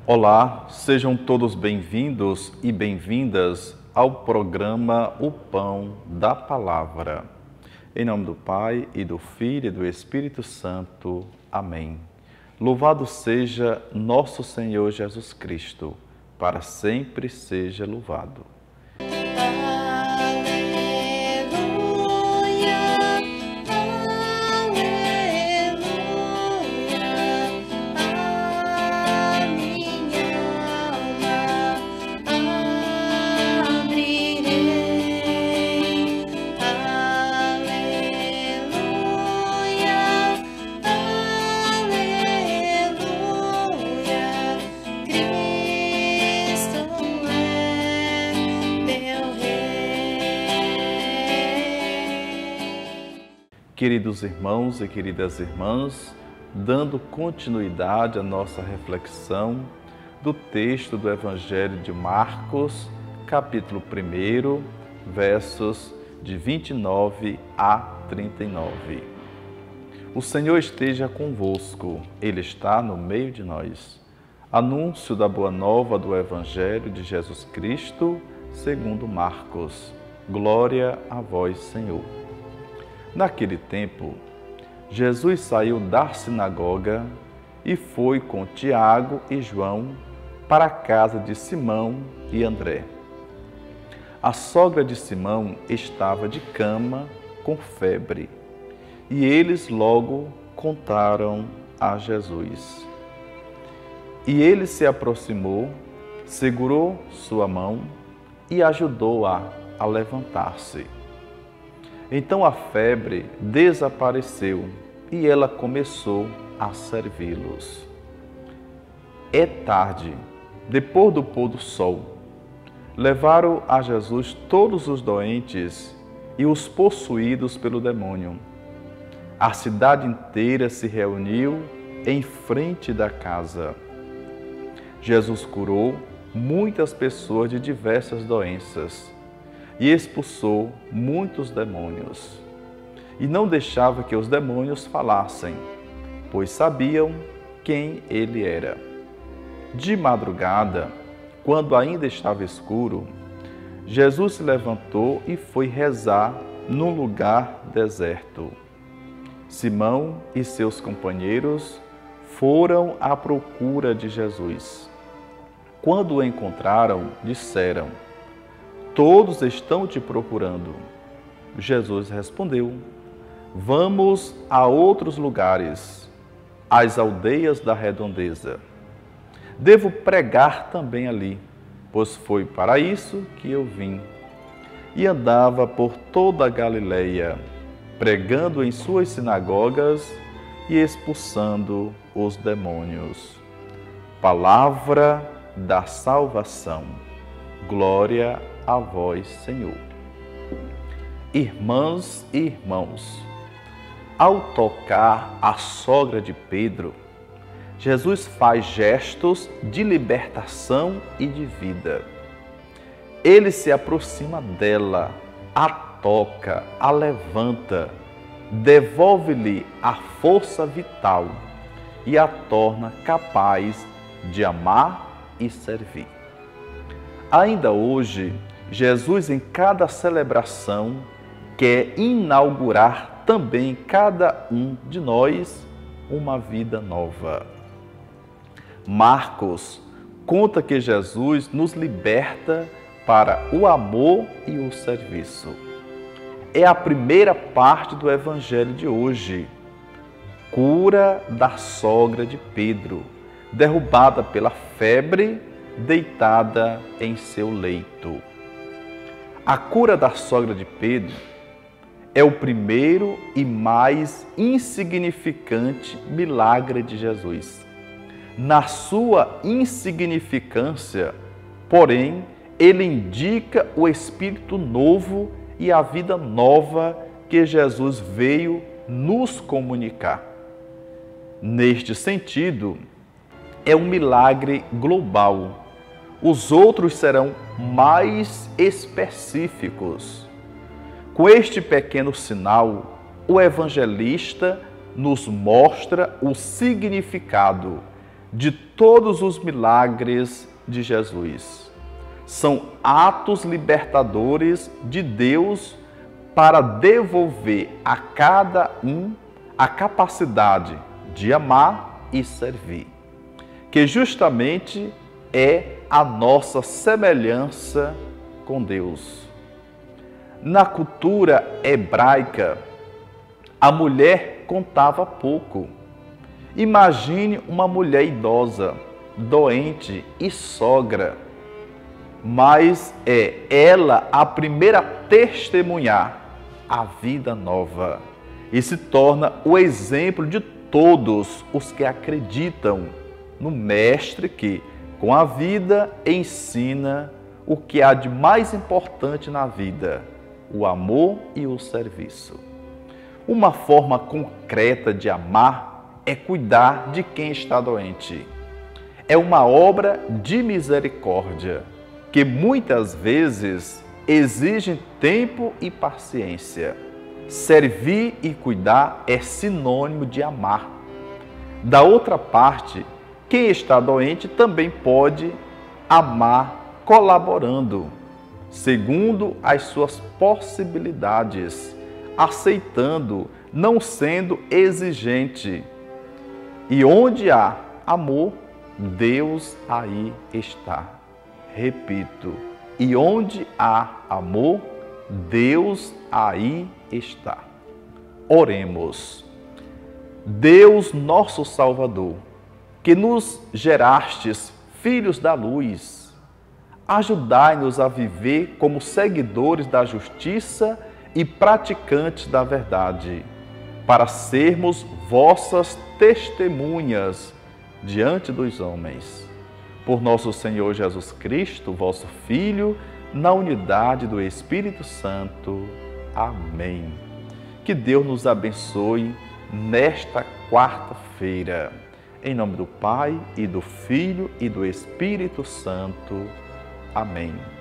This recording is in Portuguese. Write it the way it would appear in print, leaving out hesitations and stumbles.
Olá, sejam todos bem-vindos e bem-vindas ao programa O Pão da Palavra. Em nome do Pai, e do Filho e do Espírito Santo. Amém. Louvado seja nosso Senhor Jesus Cristo, para sempre seja louvado. Queridos irmãos e queridas irmãs, dando continuidade à nossa reflexão do texto do Evangelho de Marcos, capítulo 1, versos de 29 a 39. O Senhor esteja convosco, Ele está no meio de nós. Anúncio da Boa Nova do Evangelho de Jesus Cristo, segundo Marcos. Glória a vós, Senhor. Naquele tempo, Jesus saiu da sinagoga e foi com Tiago e João para a casa de Simão e André. A sogra de Simão estava de cama com febre e eles logo contaram a Jesus. E ele se aproximou, segurou sua mão e ajudou-a a levantar-se. Então a febre desapareceu e ela começou a servi-los. É tarde, depois do pôr do sol, levaram a Jesus todos os doentes e os possuídos pelo demônio. A cidade inteira se reuniu em frente da casa. Jesus curou muitas pessoas de diversas doenças e expulsou muitos demônios. E não deixava que os demônios falassem, pois sabiam quem ele era. De madrugada, quando ainda estava escuro, Jesus se levantou e foi rezar num lugar deserto. Simão e seus companheiros foram à procura de Jesus. Quando o encontraram, disseram: "Todos estão te procurando." Jesus respondeu: "Vamos a outros lugares, às aldeias da redondeza. Devo pregar também ali, pois foi para isso que eu vim." E andava por toda a Galileia, pregando em suas sinagogas e expulsando os demônios. Palavra da salvação. Glória a vós, Senhor. Irmãs e irmãos, ao tocar a sogra de Pedro, Jesus faz gestos de libertação e de vida. Ele se aproxima dela, a toca, a levanta, devolve-lhe a força vital e a torna capaz de amar e servir. Ainda hoje, Jesus, em cada celebração, quer inaugurar também em cada um de nós uma vida nova. Marcos conta que Jesus nos liberta para o amor e o serviço. É a primeira parte do Evangelho de hoje. Cura da sogra de Pedro, derrubada pela febre, deitada em seu leito. A cura da sogra de Pedro é o primeiro e mais insignificante milagre de Jesus. Na sua insignificância, porém, ele indica o Espírito novo e a vida nova que Jesus veio nos comunicar. Neste sentido, é um milagre global. Os outros serão mais específicos. Com este pequeno sinal, o evangelista nos mostra o significado de todos os milagres de Jesus. São atos libertadores de Deus para devolver a cada um a capacidade de amar e servir, que justamente é a nossa semelhança com Deus. Na cultura hebraica, a mulher contava pouco. Imagine uma mulher idosa, doente e sogra, mas é ela a primeira a testemunhar a vida nova e se torna o exemplo de todos os que acreditam no Mestre que, com a vida, ensina o que há de mais importante na vida: o amor e o serviço. Uma forma concreta de amar é cuidar de quem está doente. É uma obra de misericórdia que muitas vezes exige tempo e paciência. Servir e cuidar é sinônimo de amar. Da outra parte, quem está doente também pode amar colaborando, segundo as suas possibilidades, aceitando, não sendo exigente. E onde há amor, Deus aí está. Repito, e onde há amor, Deus aí está. Oremos. Deus nosso Salvador, que nos gerastes filhos da luz, ajudai-nos a viver como seguidores da justiça e praticantes da verdade, para sermos vossas testemunhas diante dos homens. Por nosso Senhor Jesus Cristo, vosso Filho, na unidade do Espírito Santo. Amém. Que Deus nos abençoe nesta quarta-feira. Em nome do Pai, e do Filho, e do Espírito Santo. Amém.